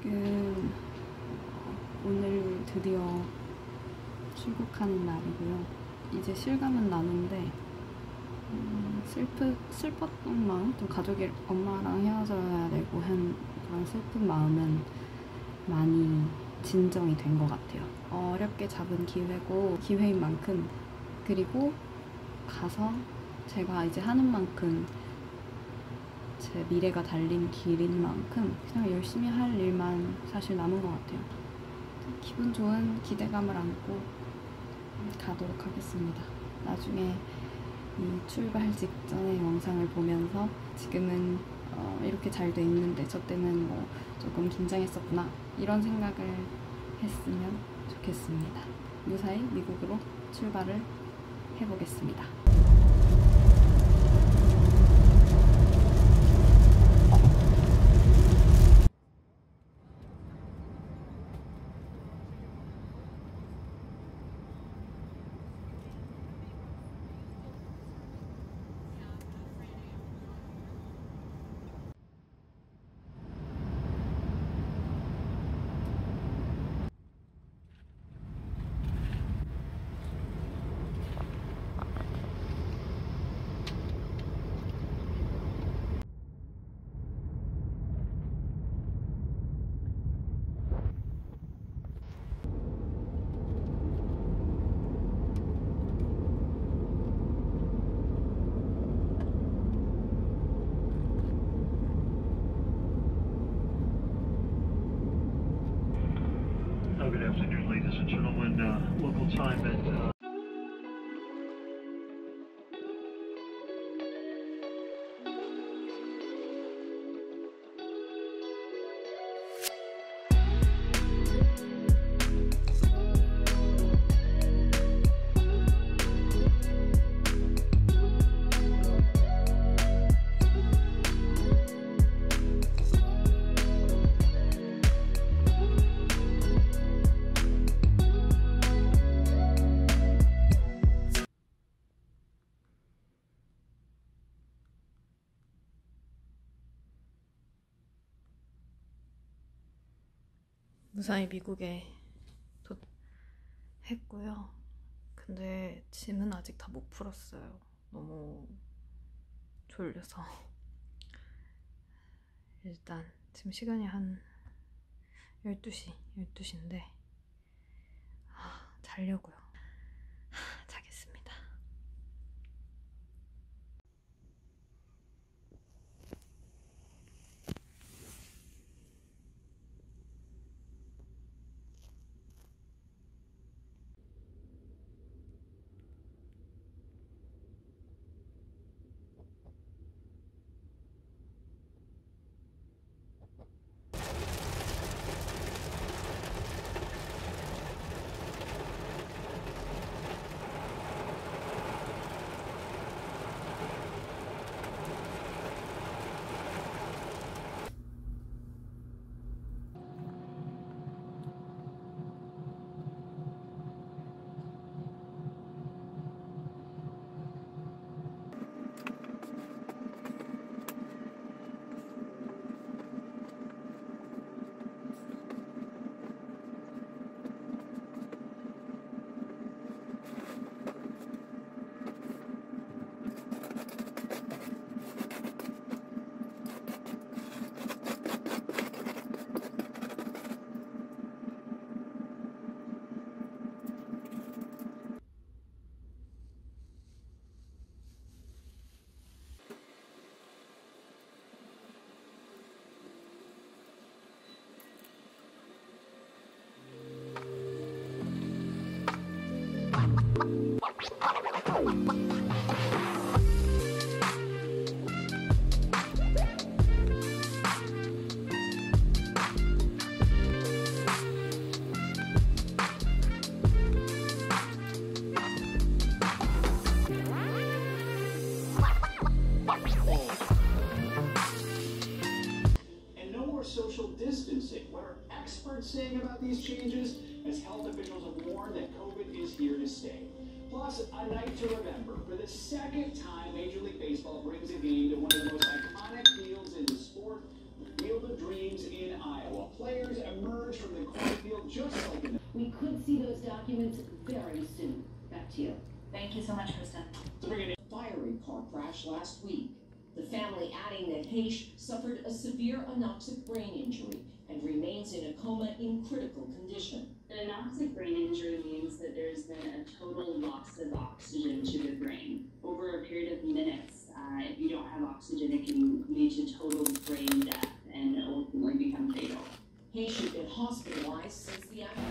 지금 오늘 드디어 출국하는 날이고요. 이제 실감은 나는데 슬펐던 마음, 좀 가족이 엄마랑 헤어져야 되고 한 그런 슬픈 마음은 많이 진정이 된 것 같아요. 어렵게 잡은 기회인 만큼, 그리고 가서 제가 이제 하는 만큼, 제 미래가 달린 길인 만큼 그냥 열심히 할 일만 사실 남은 것 같아요. 기분 좋은 기대감을 안고 가도록 하겠습니다. 나중에 이 출발 직전의 영상을 보면서 지금은 이렇게 잘 돼 있는데 저 때는 뭐 조금 긴장했었구나, 이런 생각을 했으면 좋겠습니다. 무사히 미국으로 출발을 해보겠습니다. Good afternoon, ladies and gentlemen. Local time at 무사히 미국에 도착했고요. 근데 짐은 아직 다 못 풀었어요. 너무 졸려서. 일단 지금 시간이 한 12시인데 자려고요. 자겠습니다. social distancing. What are experts saying about these changes? As health officials have warned that COVID is here to stay. Plus, a night to remember. For the second time, Major League Baseball brings a game to one of the most iconic fields in the sport. Field of Dreams in Iowa. Players emerge from the cornfield just like in the... We could see those documents very soon. Back to you. Thank you so much, Kristen. To bring it Fiery car crash last week. The family adding that Haish suffered a severe anoxic brain injury and remains in a coma in critical condition. An anoxic brain injury means that there's been a total loss of oxygen to the brain. Over a period of minutes, if you don't have oxygen, it can lead to total brain death and ultimately become fatal. Haish had been hospitalized since the accident.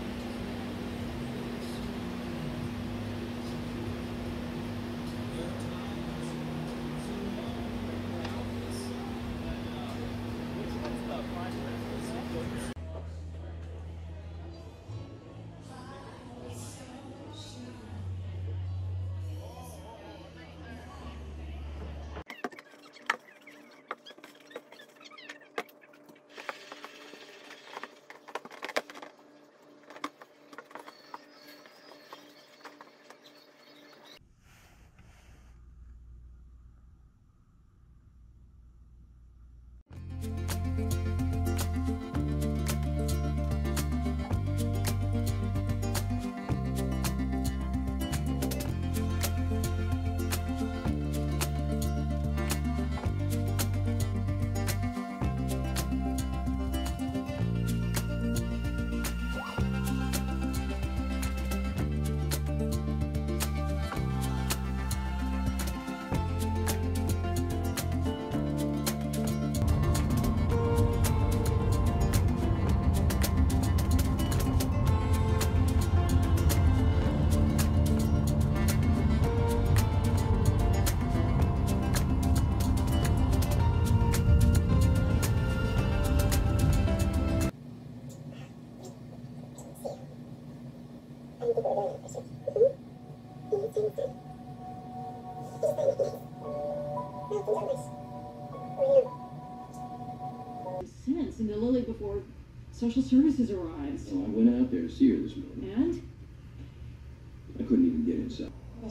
Since and Lily before social services arrives. Well, I went out there to see her this morning. And? I couldn't even get inside.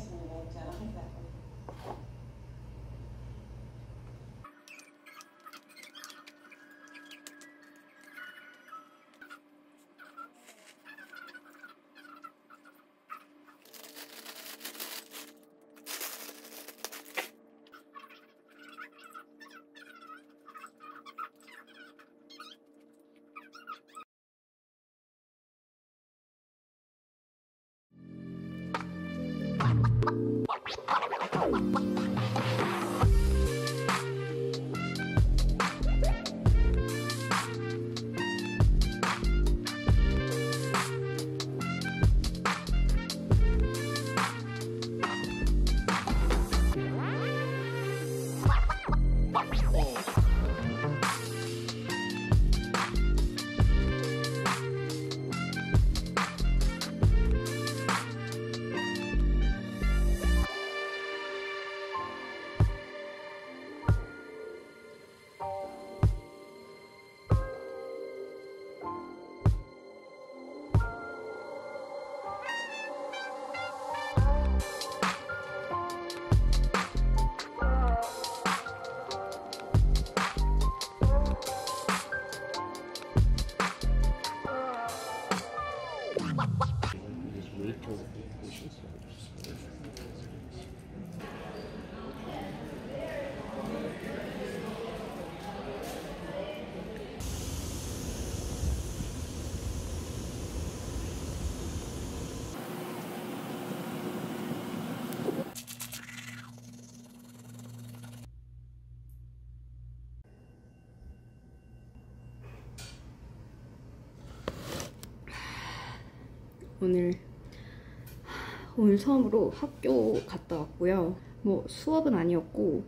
오늘 처음으로 학교 갔다 왔고요. 뭐 수업은 아니었고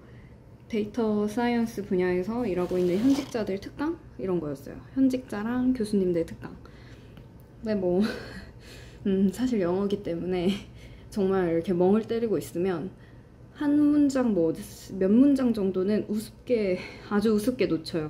데이터 사이언스 분야에서 일하고 있는 현직자들 특강? 이런 거였어요. 현직자랑 교수님들 특강. 근데 뭐 사실 영어기 때문에 정말 이렇게 멍을 때리고 있으면 한 문장 뭐 몇 문장 정도는 아주 우습게 놓쳐요.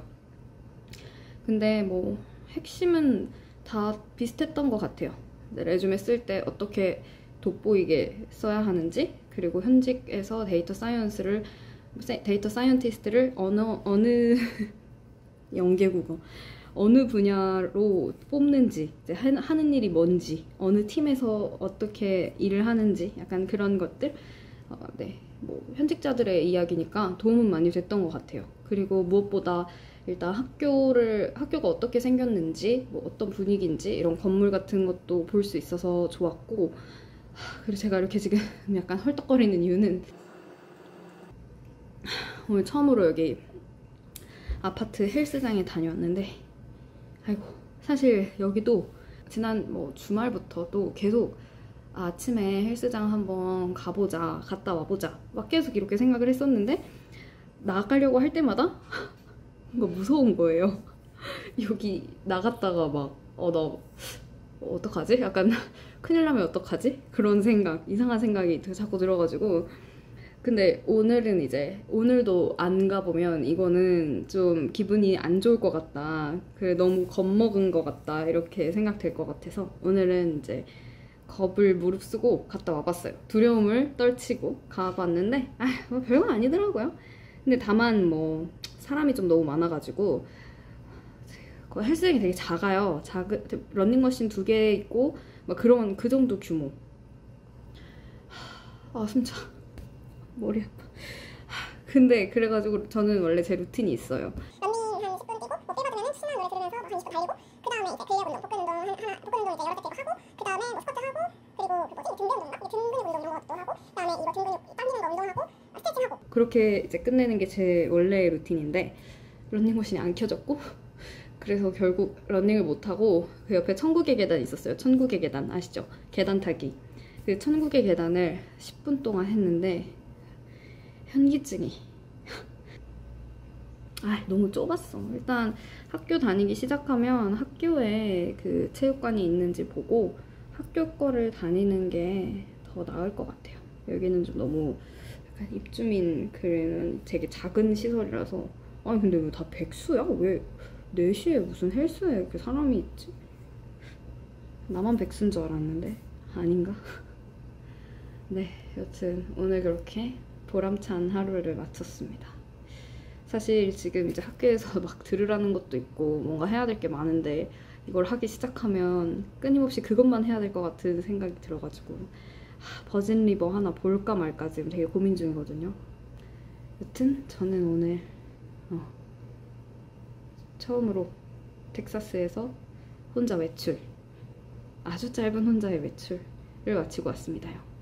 근데 뭐 핵심은 다 비슷했던 것 같아요. 레주메 쓸 때 어떻게 돋보이게 써야 하는지, 그리고 현직에서 데이터 사이언티스트를 어느 연계국어. 어느 분야로 뽑는지, 이제 하는 일이 뭔지, 어느 팀에서 어떻게 일을 하는지 약간 그런 것들. 네, 뭐 현직자들의 이야기니까 도움은 많이 됐던 것 같아요. 그리고 무엇보다 일단 학교가 어떻게 생겼는지, 뭐 어떤 분위기인지 이런 건물 같은 것도 볼 수 있어서 좋았고, 그리고 제가 이렇게 지금 약간 헐떡거리는 이유는 오늘 처음으로 여기 아파트 헬스장에 다녀왔는데, 아이고, 사실 여기도 지난 뭐 주말부터도 계속 아침에 헬스장 한번 갔다 와보자 막 계속 이렇게 생각을 했었는데, 나가려고 할 때마다 뭔가 무서운 거예요. 여기 나갔다가 막 나 어떡하지? 약간 큰일 나면 어떡하지? 그런 생각, 이상한 생각이 자꾸 들어가지고. 근데 오늘도 안 가보면 이거는 좀 기분이 안 좋을 것 같다, 너무 겁먹은 것 같다 이렇게 생각될 것 같아서 오늘은 이제 겁을 무릅쓰고 갔다 와봤어요. 두려움을 떨치고 가봤는데 뭐 별거 아니더라고요. 근데 다만 뭐 사람이 좀 너무 많아가지고, 헬스장이 되게 작아요. 러닝머신 2개 있고 막 그 정도 규모. 숨차. 머리 아파. 근데 그래가지고 저는 원래 제 루틴이 있어요. 러닝 한 10분 뛰고, 뭐 빼받으면 신나는 노래 들으면서 한 20분 달리고, 그 다음에 이제 근력 운동, 복근 운동 이제 여러 개 빼고 하고, 그 다음에 뭐 스쿼트 하고, 그리고 등근 운동 이런 것도 하고, 그 다음에 이거 등근육 당기는 거 운동하고, 스트레칭 하고. 그렇게 이제 끝내는 게 제 원래의 루틴인데, 러닝머신이 안 켜졌고, 그래서 결국 러닝을 못하고 그 옆에 천국의 계단이 있었어요. 천국의 계단 아시죠? 계단 타기. 그 천국의 계단을 10분 동안 했는데 현기증이 너무 좁았어. 일단 학교 다니기 시작하면 학교에 그 체육관이 있는지 보고 학교 거를 다니는 게 더 나을 것 같아요. 여기는 좀 너무 약간 입주민 그런 되게 작은 시설이라서. 근데 왜 다 백수야? 왜 4시에 무슨 헬스에 이렇게 사람이 있지? 나만 백수인 줄 알았는데 아닌가? 네, 여튼 오늘 그렇게 보람찬 하루를 마쳤습니다. 사실 지금 이제 학교에서 막 들으라는 것도 있고 뭔가 해야 될 게 많은데, 이걸 하기 시작하면 끊임없이 그것만 해야 될 것 같은 생각이 들어가지고 버진 리버 하나 볼까 말까 지금 되게 고민 중이거든요. 여튼 저는 오늘 처음으로 텍사스에서 혼자 외출, 아주 짧은 혼자의 외출을 마치고 왔습니다요.